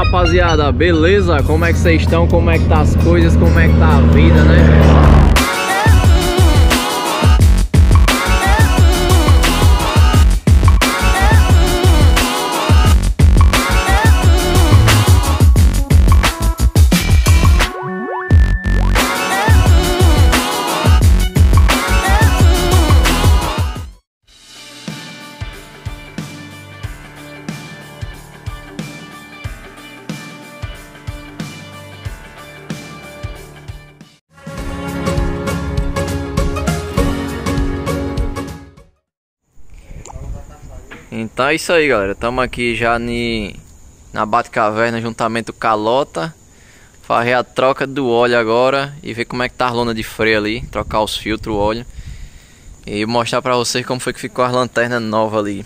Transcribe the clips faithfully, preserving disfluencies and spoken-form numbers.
rapaziada, beleza? Como é que vocês estão? Como é que tá as coisas? Como é que tá a vida, né? Então é isso aí, galera. Estamos aqui já ni, na Bate-Caverna, juntamento Calota. Fazer a troca do óleo agora e ver como é que tá a lona de freio ali. Trocar os filtros, o óleo. E mostrar pra vocês como foi que ficou as lanternas novas ali.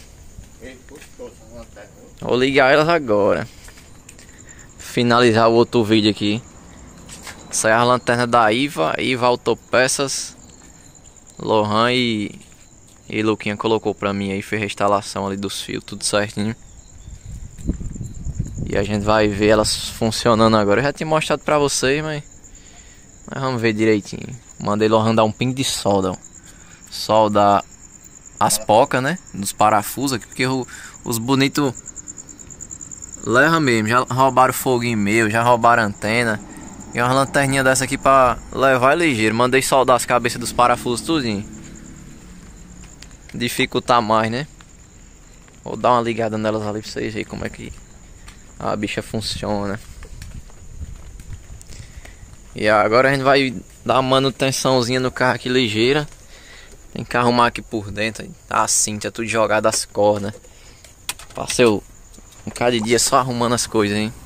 Vou ligar elas agora. Finalizar o outro vídeo aqui. Essa é a lanterna da Iva, Iva Autopeças. Lohan e... E Luquinha colocou pra mim aí, fez a instalação ali dos fios, tudo certinho. E a gente vai ver elas funcionando agora. Eu já tinha mostrado pra vocês, mas... Mas vamos ver direitinho. Mandei Lohan dar um pingo de solda, ó. Solda as pocas, né? Dos parafusos aqui, porque o, os bonitos... Leva mesmo, já roubaram foguinho meu, já roubaram antena. E uma lanterninha dessa aqui pra levar é ligeiro. Mandei soldar as cabeças dos parafusos tudinho. Dificultar mais, né? Vou dar uma ligada nelas ali pra vocês verem como é que a bicha funciona. E agora a gente vai dar uma manutençãozinha no carro aqui ligeira. Tem que arrumar aqui por dentro. A cinta, tudo jogado as cordas. Passei um bocado de dia só arrumando as coisas, hein?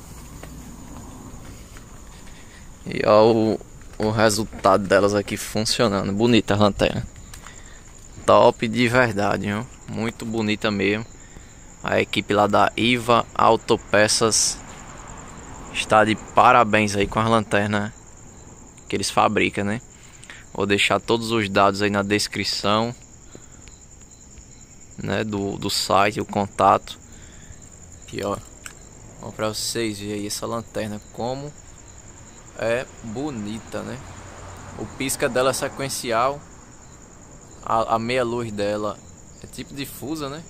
E ó o, o resultado delas aqui funcionando. Bonita a lanterna. Top de verdade, viu? Muito bonita mesmo. A equipe lá da Iva Autopeças está de parabéns aí com as lanternas que eles fabricam, né? Vou deixar todos os dados aí na descrição, né? Do, do site, o contato. Aqui, ó. Vamos para vocês verem aí essa lanterna como é bonita, né? O pisca dela é sequencial. A, a meia luz dela é tipo difusa, né?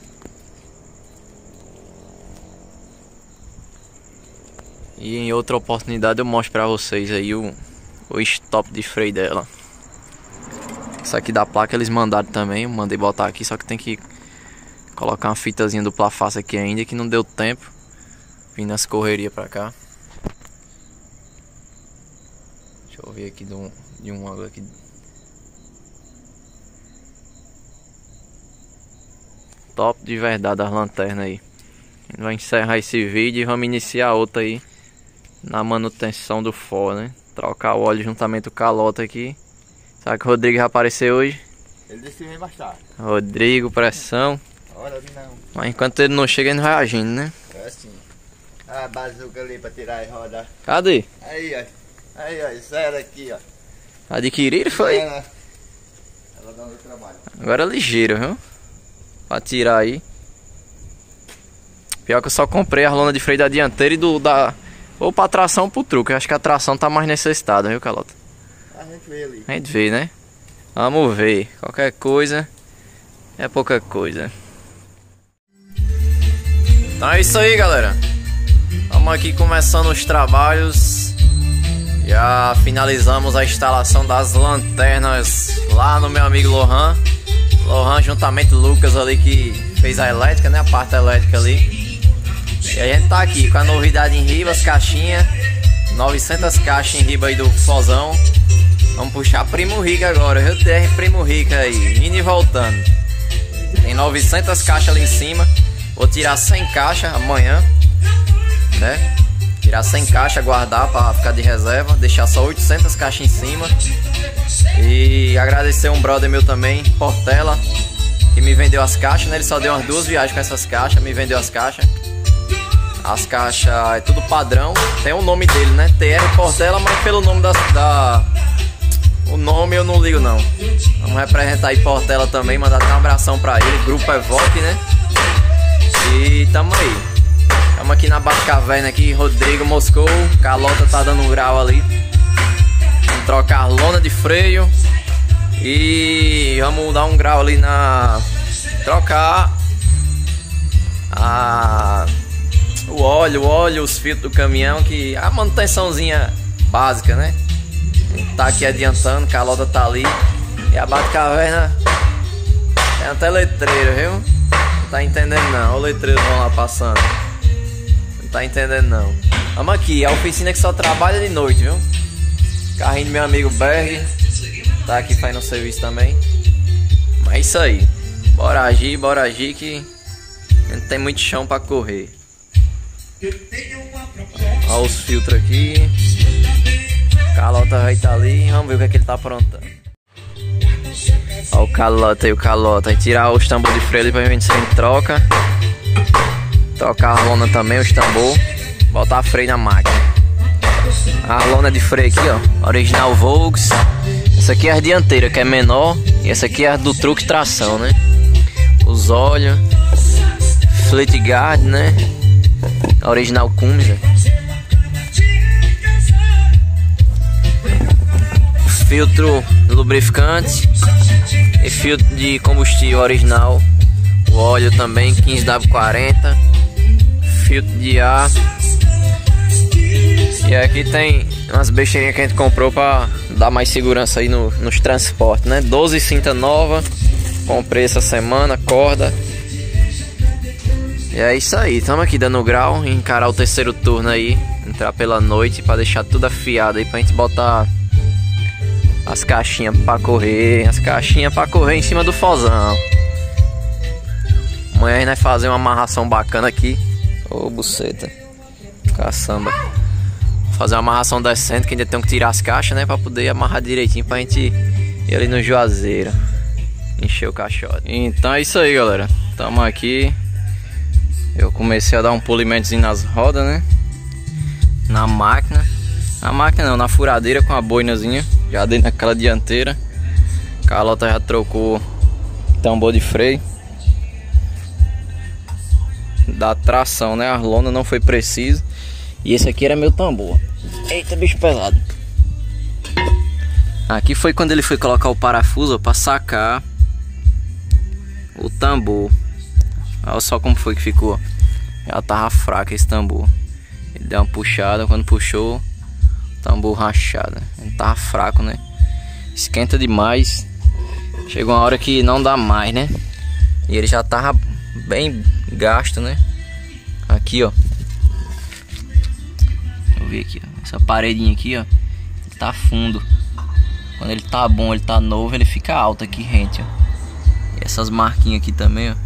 E em outra oportunidade eu mostro pra vocês aí o, o stop de freio dela. Isso aqui da placa eles mandaram também. Eu mandei botar aqui, só que tem que colocar uma fitazinha dupla face aqui ainda, que não deu tempo. Vim nas correrias pra cá. Deixa eu ver aqui de um, de um ângulo aqui. Top de verdade as lanternas aí. A gente vai encerrar esse vídeo e vamos iniciar outra aí na manutenção do Ford, né? Trocar o óleo juntamente com o Calota aqui. Será que o Rodrigo vai aparecer hoje? Ele disse que vem mais tarde. Rodrigo, pressão. Olha, não. Mas enquanto ele não chega, ele não vai agindo, né? É assim. Ah, a bazuca ali pra tirar e rodar. Cadê? Aí, ó. Aí, ó. Isso era aqui, ó. Adquiriram, foi? Ela, ela dá um trabalho. Agora é ligeiro, viu? Pra tirar aí. Pior que eu só comprei a lona de freio da dianteira e do da... Ou pra tração ou pro truque. Eu acho que a tração tá mais necessitada, viu, Calota? A gente vê ali. A gente vê, né? Vamos ver. Qualquer coisa é pouca coisa. Então é isso aí, galera. Vamos aqui começando os trabalhos. Já finalizamos a instalação das lanternas lá no meu amigo Lohan. Lohan juntamente Lucas ali que fez a elétrica, né? A parte elétrica ali. E a gente tá aqui com a novidade em riba, as caixinhas. novecentas caixas em riba aí do Fozão. Vamos puxar Primo Rica agora, Rio T R Primo Rica aí, indo e voltando. Tem novecentas caixas ali em cima. Vou tirar cem caixas amanhã, né? Tirar cem caixas, guardar para ficar de reserva. Deixar só oitocentas caixas em cima. E agradecer um brother meu também, Portela, que me vendeu as caixas, né? Ele só deu umas duas viagens com essas caixas, me vendeu as caixas. As caixas é tudo padrão. Tem o nome dele, né? T R Portela, mas pelo nome da... da... O nome eu não ligo não. Vamos representar aí Portela também, mandar até um abração pra ele. Grupo Evoque, né? E tamo aí. Estamos aqui na Batcaverna aqui, Rodrigo Moscou, Calota tá dando um grau ali. Vamos trocar a lona de freio e vamos dar um grau ali na... trocar a... o óleo, o óleo, os filtros do caminhão, que a manutençãozinha básica, né? Tá aqui adiantando, Calota tá ali. E a Batcaverna tem até letreiro, viu? Não tá entendendo não, o letreiro vão lá passando. Não tá entendendo não. Vamos aqui, a oficina que só trabalha de noite, viu? Carrinho do meu amigo Berg tá aqui fazendo serviço também. Mas é isso aí. Bora agir, bora agir que não tem muito chão pra correr. Olha os filtros aqui. Calota vai estar ali, vamos ver o que é que ele tá aprontando. Olha o Calota e o Calota. Vai tirar os tambor de freio ali pra gente ser em troca. Trocar a lona também, os tambor. Botar freio na máquina. A lona de freio aqui, ó, original Volks. Essa aqui é a dianteira, que é menor. E essa aqui é a do truque tração, né? Os óleos. Fleet guard, né? Original Cummins. Filtro lubrificante e filtro de combustível original. O óleo também quinze W quarenta. Filtro de ar. E aqui tem umas besteirinhas que a gente comprou para dar mais segurança aí no, nos transportes, né? doze cinta nova. Comprei essa semana, corda. E é isso aí, estamos aqui dando grau, encarar o terceiro turno aí, entrar pela noite para deixar tudo afiado aí pra gente botar as caixinhas pra correr, as caixinhas pra correr em cima do fozão. Amanhã a gente vai fazer uma amarração bacana aqui. Ô, buceta, caçamba. Fazer uma amarração decente, que ainda tem que tirar as caixas, né? Pra poder amarrar direitinho pra gente ir ali no Juazeiro, encher o caixote. Então é isso aí, galera. Tamo aqui. Eu comecei a dar um polimentozinho nas rodas, né? Na máquina. Na máquina não, na furadeira com a boinazinha. Já dei naquela dianteira. Calota já trocou tambor de freio. Da tração, né? A lona não foi precisa. E esse aqui era meu tambor. Eita, bicho pesado. Aqui foi quando ele foi colocar o parafuso para sacar o tambor. Olha só como foi que ficou. Já tava fraco esse tambor. Ele deu uma puxada, quando puxou, tambor rachado. Ele tava fraco, né? Esquenta demais. Chegou uma hora que não dá mais, né? E ele já tava bem gasto, né? Aqui, ó. Deixa eu ver aqui, ó. Essa paredinha aqui, ó, ele tá fundo. Quando ele tá bom, ele tá novo, ele fica alto aqui, rente, ó. E essas marquinhas aqui também, ó.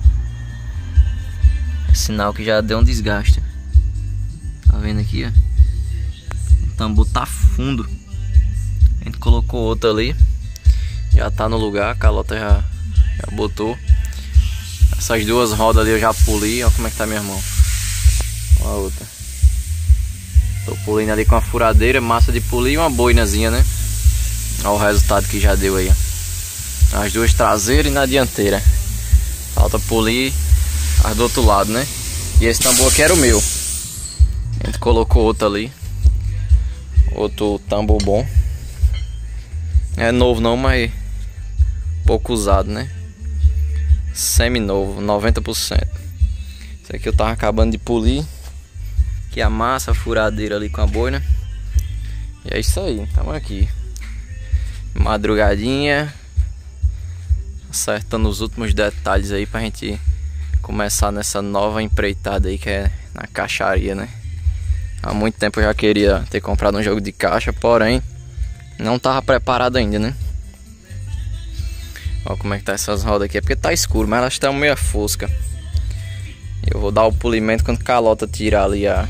Sinal que já deu um desgaste. Tá vendo aqui, ó? O tambor tá fundo. A gente colocou outro ali. Já tá no lugar, a Calota já, já botou. Essas duas rodas ali eu já puli. Olha como é que tá, meu irmão. Olha a outra. Tô pulindo ali com a furadeira, massa de polir e uma boinazinha, né? Olha o resultado que já deu aí, ó. As duas traseiras e na dianteira. Falta polir as do outro lado, né? E esse tambor aqui era o meu. A gente colocou outro ali. Outro tambor bom. É novo não, mas pouco usado, né? Semi-novo, noventa por cento. Esse aqui eu tava acabando de polir. Aqui a massa, a furadeira ali com a boina. E é isso aí, estamos aqui. Madrugadinha. Acertando os últimos detalhes aí pra gente começar nessa nova empreitada aí, que é na caixaria, né? Há muito tempo eu já queria ter comprado um jogo de caixa, porém não tava preparado ainda, né? Olha como é que tá essas rodas aqui. É porque tá escuro, mas elas estão meio fosca. Eu vou dar o polimento quando Calota tirar ali a,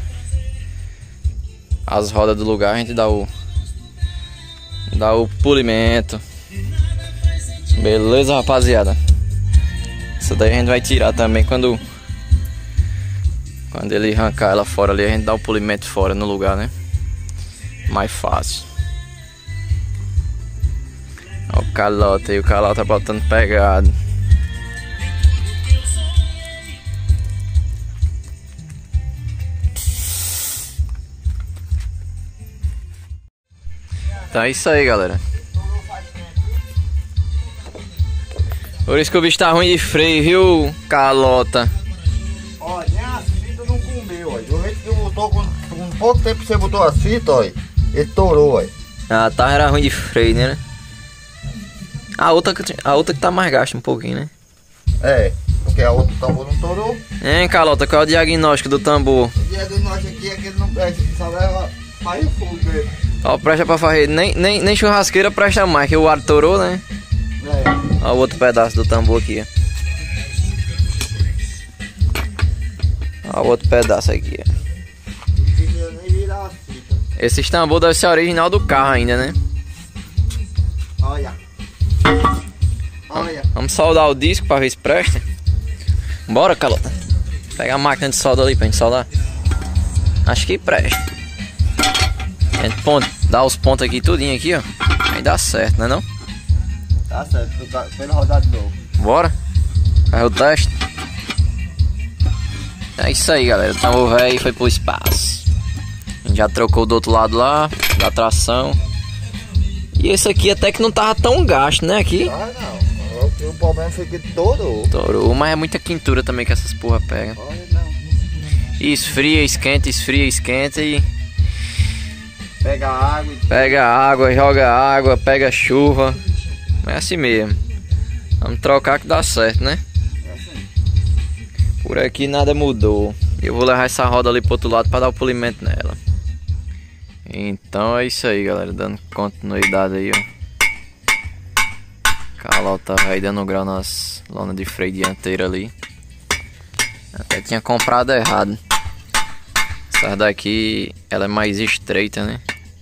as rodas do lugar. A gente dá o Dá o polimento. Beleza, rapaziada? Essa daí a gente vai tirar também quando Quando ele arrancar ela fora ali, a gente dá o polimento fora no lugar, né? Mais fácil. Olha o Calota aí, o Calota tá botando pegado. Então é isso aí, galera. Por isso que o bicho tá ruim de freio, viu, Calota? Olha, nem as fitas não comeu, olha. Do jeito que eu botou, com, com pouco tempo que você botou as fitas, olha. Ele torou, olha. Ah, tá, era ruim de freio, né? A outra, a outra que tá mais gasta um pouquinho, né? É, porque a outra tambor não torou. Hein, Calota, qual é o diagnóstico do tambor? O diagnóstico aqui é que ele não presta, só leva mais fogo dele. Ó, presta pra farreira, nem, nem, nem churrasqueira presta mais, que o ar torou, né? É. Ó o outro pedaço do tambor aqui, ó. Ó o outro pedaço aqui, ó. Não precisa nem virar as fitas. Esse tambor deve ser original do carro ainda, né? Olha. Olha. Vamos soldar o disco pra ver se presta. Bora, Calota. Pega a máquina de solda ali pra gente soldar. Acho que presta. A gente ponto, dá os pontos aqui tudinho aqui, ó. Aí dá certo, né não? Tá certo, pelo rodar de novo. Bora. Faz o teste. É isso aí, galera. O tambor velho foi pro espaço. A gente já trocou do outro lado lá, da tração. E esse aqui até que não tava tão gasto, né? Aqui. Ah, não. O problema foi que torou. Torou, mas é muita quintura também que essas porra pegam. Olha, não. E esfria, esquenta, esfria, esquenta e... Pega água e... Pega água, joga água, pega chuva. É assim mesmo. Vamos trocar que dá certo, né? É assim. Por aqui nada mudou. Eu vou levar essa roda ali pro outro lado para dar o polimento nela. Então é isso aí, galera. Dando continuidade aí, ó. Calota aí dando grau nas lonas de freio dianteira ali. Até tinha comprado errado. Essa daqui, ela é mais estreita, né?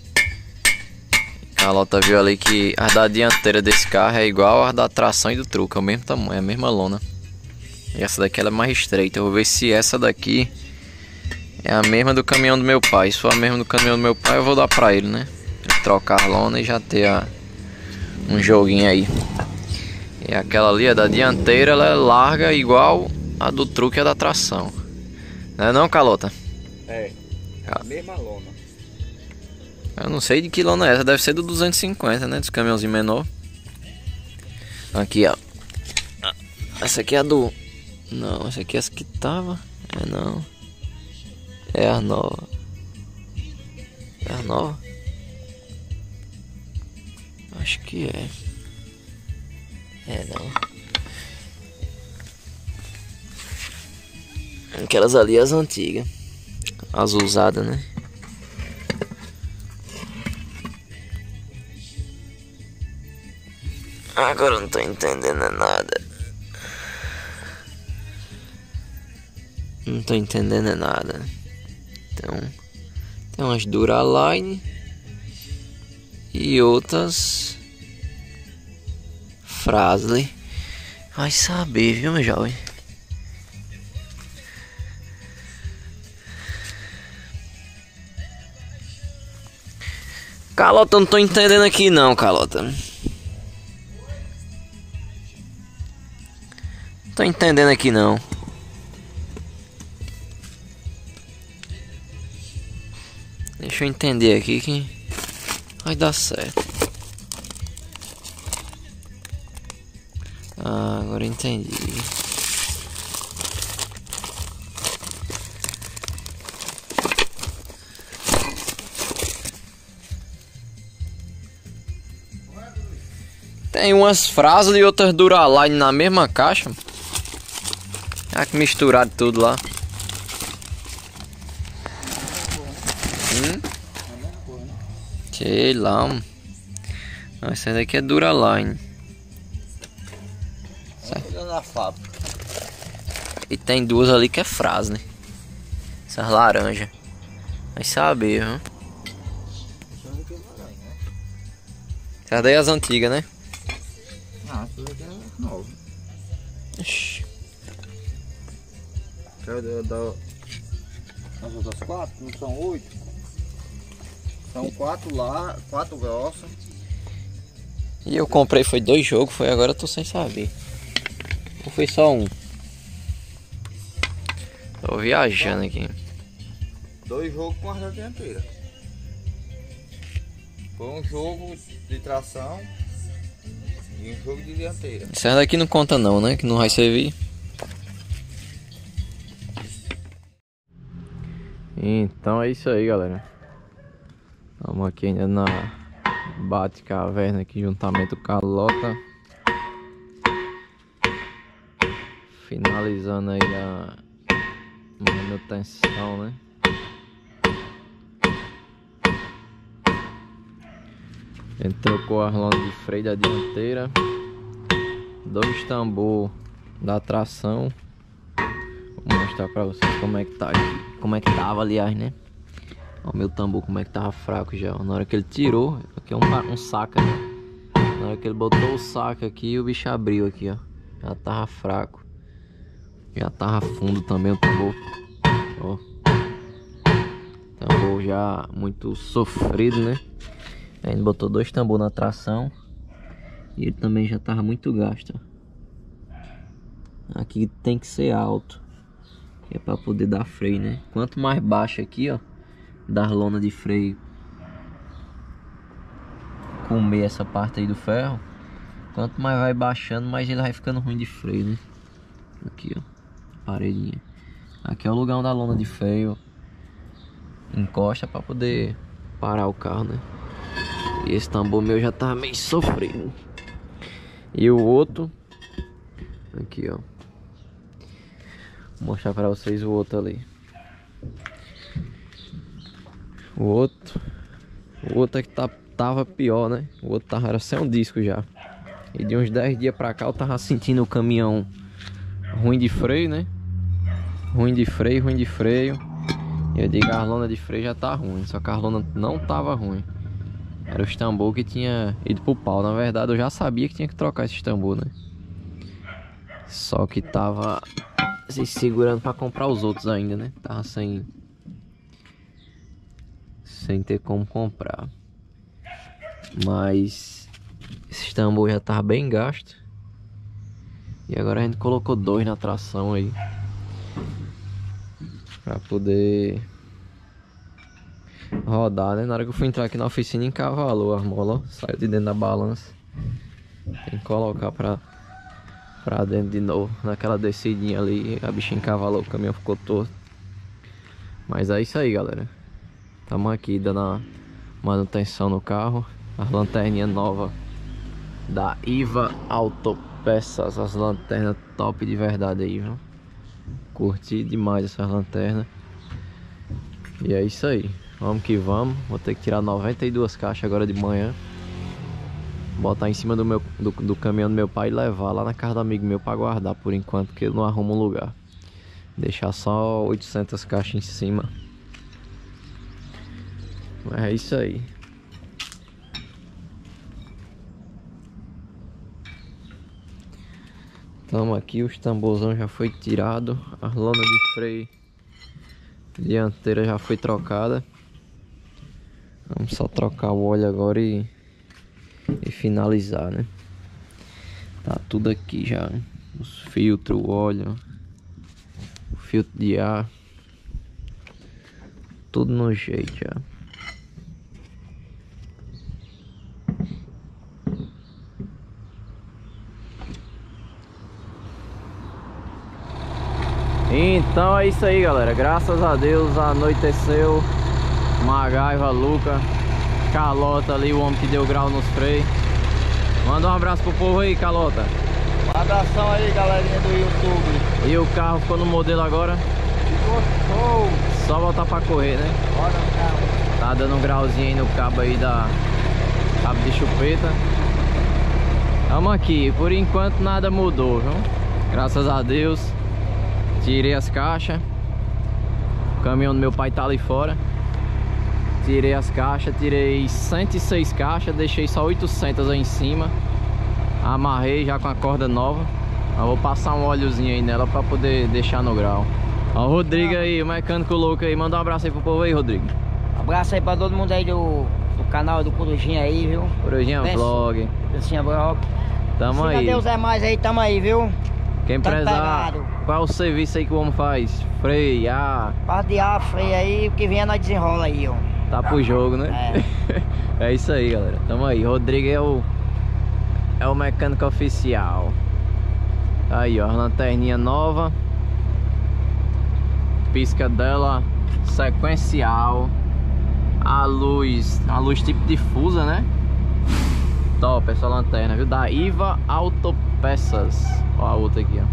Calota viu ali que a da dianteira desse carro é igual a da tração e do truque. É o mesmo tamanho, é a mesma lona. E essa daqui ela é mais estreita. Eu vou ver se essa daqui é a mesma do caminhão do meu pai. Se for a mesma do caminhão do meu pai, eu vou dar pra ele, né? Pra ele trocar a lona e já ter a, um joguinho aí. E aquela ali, a da dianteira, ela é larga igual a do truque e a da tração. Não é não, Calota? É, Ah. a mesma lona. Eu não sei de que lona é essa, deve ser do duzentos e cinquenta, né? Dos caminhãozinho menor. Aqui, ó. Essa aqui é a do... Não, essa aqui é essa que tava. É não. É a nova. É a nova? Acho que é. É não. Aquelas ali as antigas. As usadas, né? Agora eu não tô entendendo nada. Não tô entendendo nada. Então, tem umas Duraline e outras Frasley. Vai saber, viu, meu jovem? Calota, eu não tô entendendo aqui não, Calota. Não tô entendendo aqui não. Deixa eu entender aqui que vai dar certo. Ah, agora eu entendi. Tem umas Frasley e outras Duraline na mesma caixa. Ah, que misturaram tudo lá. Hum? Sei lá. Mano. Essa daqui é Duraline. Na fábrica. E tem duas ali que é Frasley. Essas laranjas. Vai saber, viu? Essas daí é as antigas, né? Não, essa daqui é nova. Ixi. Quero dar as outras quatro, não são oito. São quatro lá, quatro grossas. E eu comprei, foi dois jogos, foi agora eu tô sem saber. Ou foi só um? Tô viajando aqui. Dois jogos com a roda dianteira. Foi um jogo de tração e um jogo de dianteira. Essa daqui não conta não, né? Que não vai servir. Então é isso aí, galera. Estamos aqui ainda na Bate-Caverna aqui, juntamento com a Lota. Finalizando aí a manutenção, né? A gente trocou a lona de freio da dianteira, dois tambor da tração. Vou mostrar pra vocês como é que tá aqui. Como é que tava, aliás, né? Ó, o meu tambor como é que tava fraco já. Na hora que ele tirou, aqui é um, um saca, né? Na hora que ele botou o saco aqui, o bicho abriu aqui, ó. Já tava fraco. Já tava fundo também o tambor. Ó. Tambor já muito sofrido, né? Aí ele botou dois tambor na tração. E ele também já tava muito gasto, ó. Aqui tem que ser alto, que é pra poder dar freio, né? Quanto mais baixo aqui, ó, da lona de freio comer essa parte aí do ferro, quanto mais vai baixando, mais ele vai ficando ruim de freio, né? Aqui, ó, paredinha. Aqui é o lugar onde a lona de freio encosta pra poder parar o carro, né? E esse tambor meu já tá meio sofrido. E o outro aqui, ó, vou mostrar pra vocês o outro ali. O outro O outro é que tá, tava pior, né? O outro tava, era sem um disco já. E de uns dez dias pra cá eu tava sentindo o caminhão ruim de freio, né? Ruim de freio, ruim de freio. E eu digo, a lona de freio já tá ruim. Só que a lona não tava ruim. Era os tambor que tinha ido pro pau. Na verdade eu já sabia que tinha que trocar esses tambor, né? Só que tava se segurando pra comprar os outros ainda, né? Tava sem Sem ter como comprar. Mas esse tambor já tava bem gasto. E agora a gente colocou dois na tração aí, pra poder rodar, né? Na hora que eu fui entrar aqui na oficina, encavalou a mola, ó, saiu de dentro da balança. Tem que colocar pra, pra dentro de novo. Naquela descidinha ali, a bicha encavalou, o caminhão ficou torto. Mas é isso aí, galera. Estamos aqui dando a manutenção no carro. As lanterninhas novas da Iva Autopeças. As lanternas top de verdade aí, viu? Curti demais essas lanternas. E é isso aí. Vamos que vamos. Vou ter que tirar noventa e duas caixas agora de manhã. Botar em cima do, meu, do, do caminhão do meu pai e levar lá na casa do amigo meu para guardar por enquanto, porque ele não arruma um lugar. Deixar só oitocentas caixas em cima. Mas é isso aí. Estamos aqui, os tamborzão já foi tirado, a lona de freio dianteira já foi trocada. Vamos só trocar o óleo agora e, e finalizar, né? Tá tudo aqui já, os filtros, o óleo, o filtro de ar, tudo no jeito já. Então é isso aí, galera. Graças a Deus anoiteceu. Magaiva, Luca, Calota ali, o homem que deu grau nos freios. Manda um abraço pro povo aí, Calota. Um abração aí, galerinha do YouTube. E o carro ficou no modelo agora? Ficou show. Só voltar pra correr, né? Bora no carro. Tá dando um grauzinho aí no cabo aí da cabo de chupeta. Tamo aqui, por enquanto nada mudou, viu? Graças a Deus. Tirei as caixas. O caminhão do meu pai tá ali fora. Tirei as caixas, tirei cento e seis caixas, deixei só oitocentas aí em cima. Amarrei já com a corda nova. Eu vou passar um óleozinho aí nela pra poder deixar no grau. Ó o Rodrigo aí, o mecânico louco aí. Manda um abraço aí pro povo aí, Rodrigo. Abraço aí pra todo mundo aí do, do canal do Corujinha aí, viu? Corujinha Vlog. Corujinha Vlog. Tamo aí. Se Deus é mais aí, tamo aí, viu? Quem prezar, qual é o serviço aí que o homem faz? Freio, ar. Parte de ar, freio aí, o que vier nós desenrola aí, ó. Tá pro jogo, né? É. É isso aí, galera. Tamo aí. Rodrigo é o é o mecânico oficial. Aí, ó, lanterninha nova. Pisca dela sequencial. A luz, a luz tipo difusa, né? Top essa lanterna, viu? Da Iva Autopeças. Ó a outra aqui,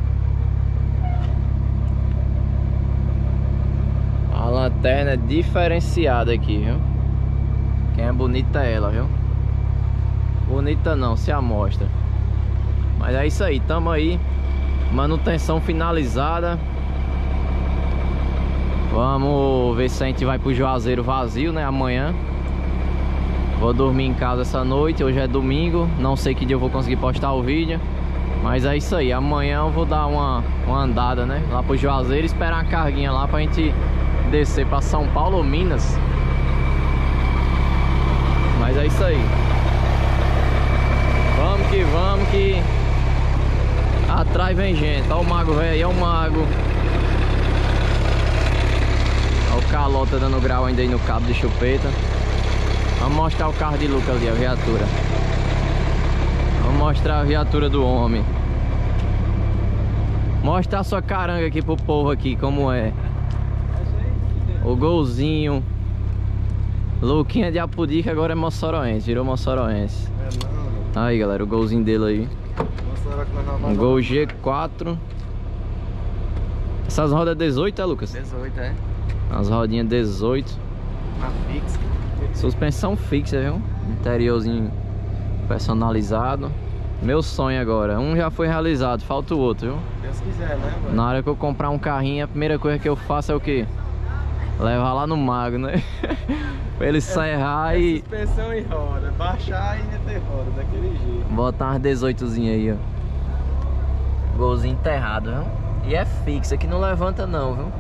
ó. A lanterna é diferenciada aqui, viu? Quem é bonita é ela, viu? Bonita não, se amostra. Mas é isso aí, tamo aí. Manutenção finalizada. Vamos ver se a gente vai pro Juazeiro vazio, né? Amanhã. Vou dormir em casa essa noite. Hoje é domingo. Não sei que dia eu vou conseguir postar o vídeo. Mas é isso aí. Amanhã eu vou dar uma, uma andada, né? Lá pro Juazeiro. Esperar uma carguinha lá pra gente descer pra São Paulo ou Minas. Mas é isso aí. Vamos que vamos que atrás vem gente. Olha o mago velho aí, olha o mago. Olha o calota dando grau ainda aí no cabo de chupeta. Vamos mostrar o carro de Lucas ali, a viatura. Vamos mostrar a viatura do homem. Mostrar a sua caranga aqui pro povo aqui, como é. O golzinho. Luquinha de Apudica agora é moçoroense, virou moçoroense. É não. Aí galera, o golzinho dele aí. Um Gol G quatro. Essas rodas dezoito, é Lucas? dezoito, é. As rodinhas dezoito. Uma fixa. Suspensão fixa, viu? Interiorzinho personalizado. Meu sonho agora, um já foi realizado, falta o outro, viu? Deus quiser, né, mano? Na hora que eu comprar um carrinho, a primeira coisa que eu faço é o quê? Levar lá no mago, né? Pra ele serrar é, e... suspensão e roda, baixar e meter roda, daquele jeito. Botar umas dezoitozinhas aí, ó. Golzinho enterrado, viu? E é fixo, aqui não levanta não, viu?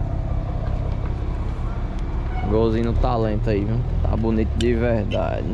Golzinho no talento aí, viu? Tá bonito de verdade.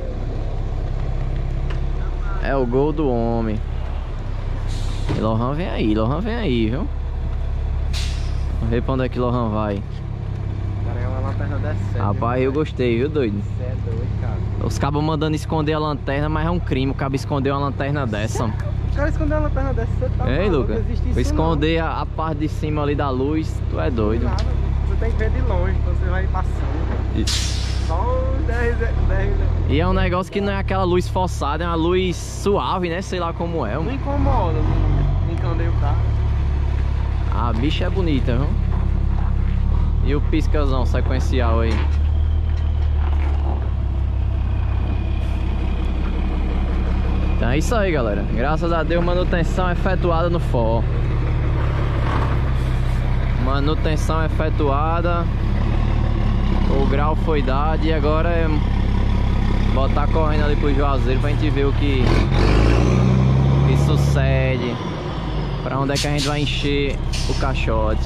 É o gol do homem. E Lohan vem aí, Lohan vem aí, viu? Vamos ver pra onde é que Lohan vai. Cara, é uma lanterna dessa. Rapaz, eu gostei, viu, doido? Você é doido, cara. Os cabos mandando esconder a lanterna, mas é um crime o cabo esconder uma lanterna dessa. O cara escondeu uma lanterna dessa, você tá Ei, maluco, Lucas, não existe isso vou esconder não. a, a parte de cima ali da luz, tu é doido. Nada, você tem que ver de longe, então você vai passando. E, Só uns dez, dez. e é um negócio que não é aquela luz forçada, é uma luz suave, né? Sei lá como é. Não incomoda, não, não encandeia o carro. A bicha é bonita, viu? E o piscazão sequencial aí. Então é isso aí, galera. Graças a Deus, manutenção efetuada no For. Manutenção efetuada. O grau foi dado e agora é botar correndo ali pro Juazeiro pra gente ver o que, o que sucede. Pra onde é que a gente vai encher o caixote.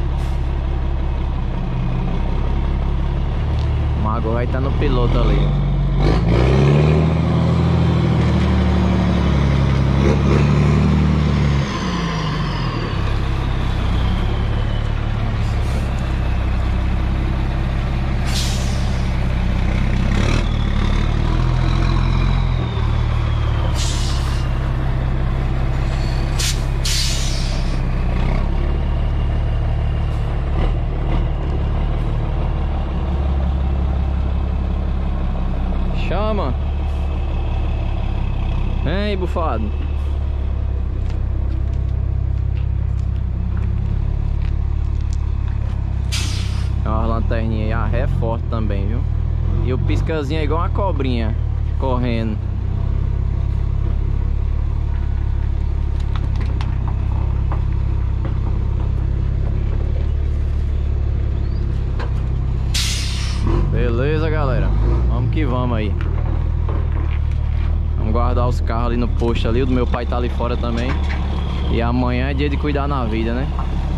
O mago vai estar no piloto ali. Chama! Vem, bufado! Tem uma lanterninha aí, a ré é forte também, viu? E o piscazinho é igual uma cobrinha correndo. Beleza, galera? Vamos que vamos aí. Vamos guardar os carros ali no posto ali. O do meu pai tá ali fora também. E amanhã é dia de cuidar na vida, né?